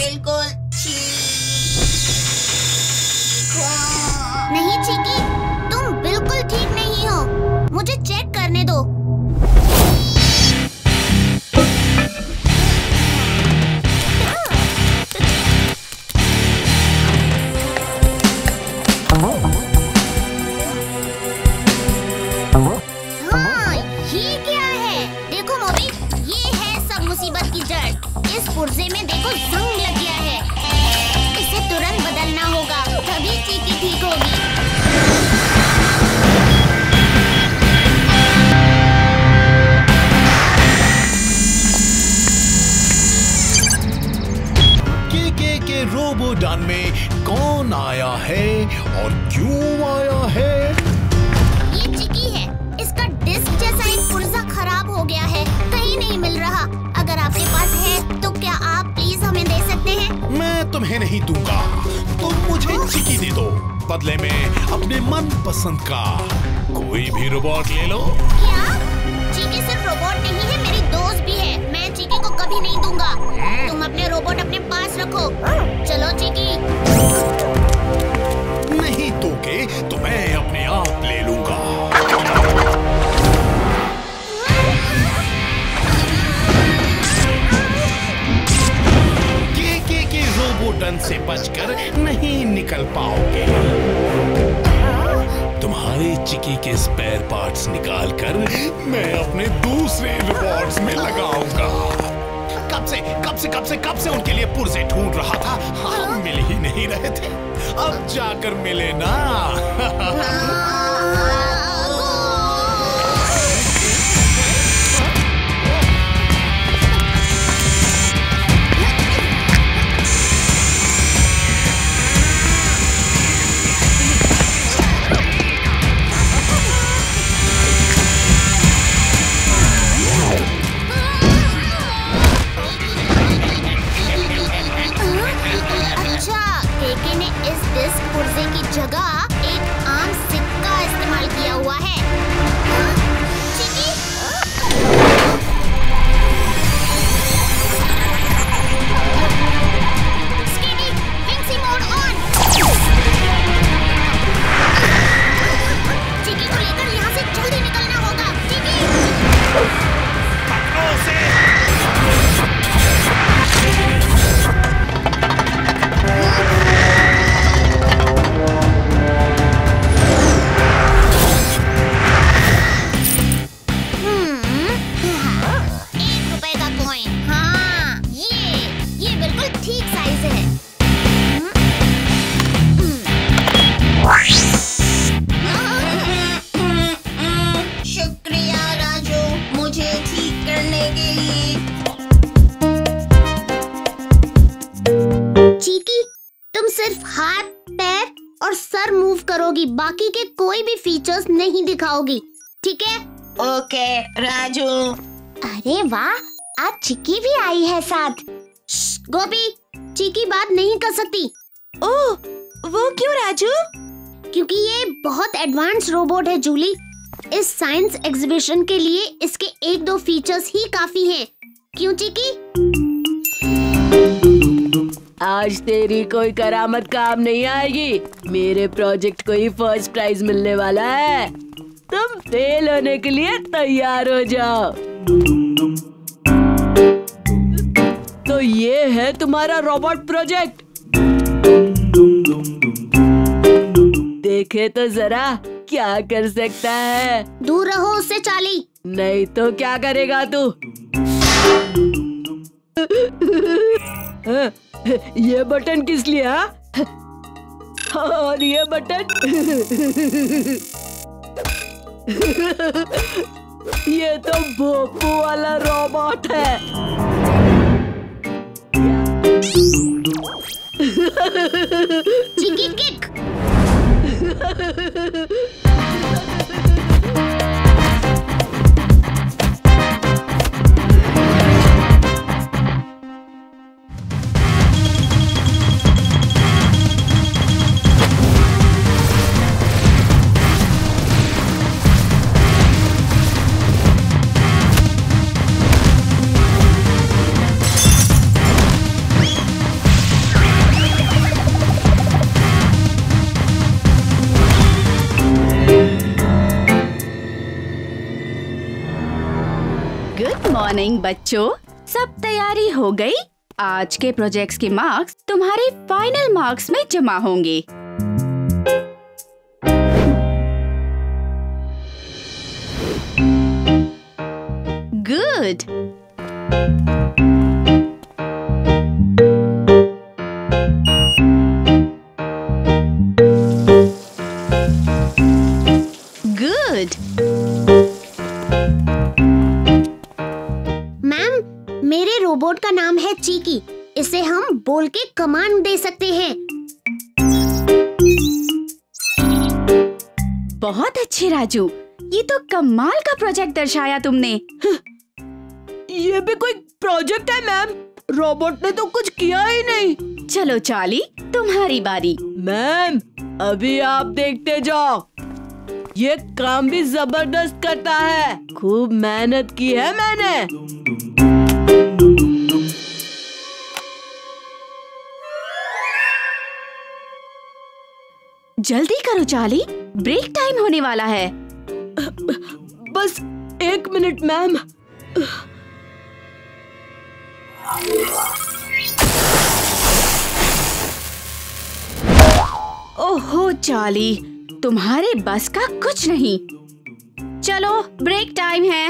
बिल्कुल ठीक हूँ। नहीं चिकी, तुम बिल्कुल ठीक नहीं हो। मुझे चेक करने दो। हाँ, ये क्या है? देखो मोबी, ये है सब मुसीबत की जड़। इस पुर्जे में देखो जंग लग गया है। इसे तुरंत बदलना होगा, तभी चीकी ठीक होगी। के रोबोडन में कौन आया है और क्यों आया है? ये चिकी है। इसका डिस्क जैसा एक पुर्जा खराब हो गया है, कहीं नहीं मिल रहा। अगर आपके पास है तो क्या आप प्लीज हमें दे सकते हैं? मैं तुम्हें नहीं दूंगा, तुम मुझे चिकी दे दो। बदले में अपने मन पसंद का कोई भी रोबोट ले लो। क्या? चिकी सिर्फ रोबोट नहीं है, मेरी दोस्त भी है। मैं चिकी को कभी नहीं दूंगा। तुम अपने रोबोट अपने पास रखो। चलो चिकी। नहीं दोगे तो मैं अपने आप ले लूंगा। के रोबोटन से बचकर नहीं निकल पाओगे। तुम्हारे चिकी के स्पेयर पार्ट्स निकालकर मैं अपने दूसरे रोबोट्स में लगाऊंगा। कब से उनके लिए पुर्जे ढूंढ रहा था। हाँ, मिल ही नहीं रहे थे। अब जाकर मिले ना। पुर्जे की जगह एक आम सिक्का इस्तेमाल किया हुआ है। चिकी? स्केडी, विंग्सी मोड ऑन। चिकी को लेकर यहाँ से जल्दी निकलना होगा। चिकी! बाकी के कोई भी फीचर्स नहीं दिखाओगी, ठीक है? ओके राजू। अरे वाह, आज चिकी भी आई है साथ। गोपी, चिकी बात नहीं कर सकती। ओह, वो क्यों राजू? क्योंकि ये बहुत एडवांस रोबोट है जूली। इस साइंस एग्जीबिशन के लिए इसके 1-2 फीचर्स ही काफी हैं। क्यों चिकी? आज तेरी कोई करामत काम नहीं आएगी। मेरे प्रोजेक्ट को ही फर्स्ट प्राइज मिलने वाला है। तुम फेल होने के लिए तैयार हो जाओ। तो ये है तुम्हारा रोबोट प्रोजेक्ट। देखे तो जरा क्या कर सकता है। दूर रहो उससे चाली। नहीं तो क्या करेगा तू? ये बटन किस लिए? और ये बटन ये तो भोपू वाला रोबोट है। चिकी किक। मॉर्निंग बच्चों, सब तैयारी हो गई? आज के प्रोजेक्ट्स के मार्क्स तुम्हारे फाइनल मार्क्स में जमा होंगे। गुड। गुड। मेरे रोबोट का नाम है चीकी। इसे हम बोल के कमांड दे सकते हैं। बहुत अच्छे राजू, ये तो कमाल का प्रोजेक्ट दर्शाया तुमने। ये भी कोई प्रोजेक्ट है मैम? रोबोट ने तो कुछ किया ही नहीं। चलो चार्ली, तुम्हारी बारी। मैम, अभी आप देखते जाओ, ये काम भी जबरदस्त करता है। खूब मेहनत की है मैंने। जल्दी करो चार्ली, ब्रेक टाइम होने वाला है। बस 1 मिनट मैम। ओहो चार्ली, तुम्हारे बस का कुछ नहीं। चलो ब्रेक टाइम है।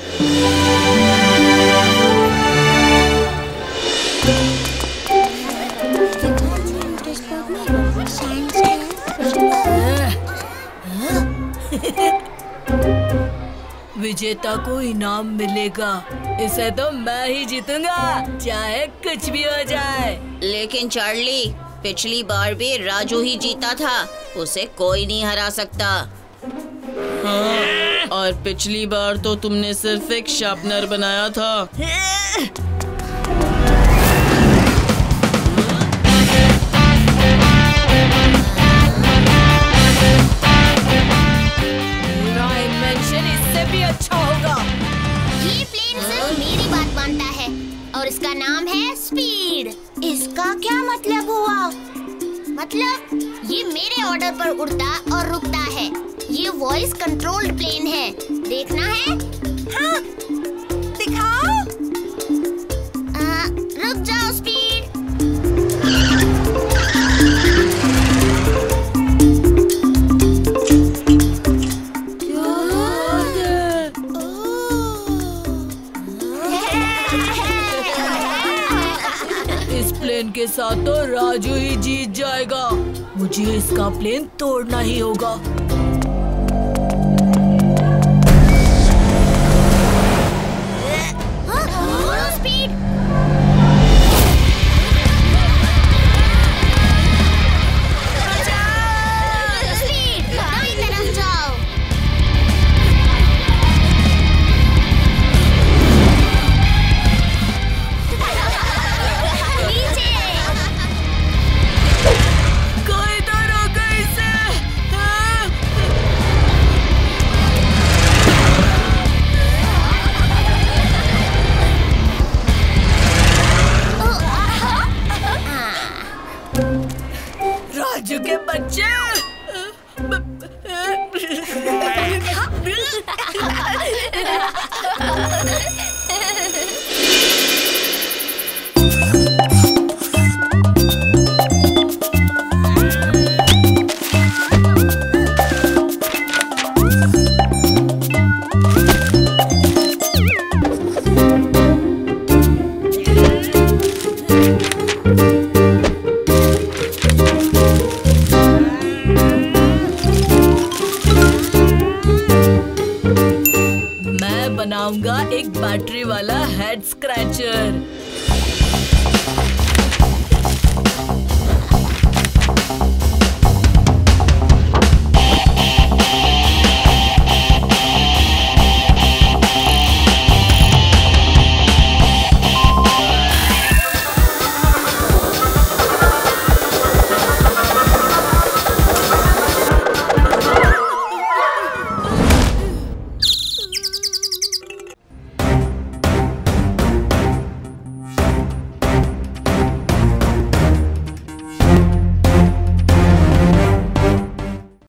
विजेता को इनाम मिलेगा। इसे तो मैं ही जीतूंगा, चाहे कुछ भी हो जाए। लेकिन चार्ली, पिछली बार भी राजू ही जीता था, उसे कोई नहीं हरा सकता। हाँ, और पिछली बार तो तुमने सिर्फ एक शार्पनर बनाया था। इससे भी अच्छा होगा। ये प्लेन सिर्फ मेरी बात मानता है और इसका नाम है स्पीड। इसका क्या मतलब हुआ? मतलब ये मेरे ऑर्डर पर उड़ता और रुकता है। ये वॉइस कंट्रोल्ड प्लेन है। देखना है? हाँ, दिखाओ। रुक जाओ स्पीड। प्लेन के साथ तो राजू ही जीत जाएगा। मुझे इसका प्लेन तोड़ना ही होगा। स्पीड। स्पीड, दाईं तरफ जाओ। राजू के बच्चे,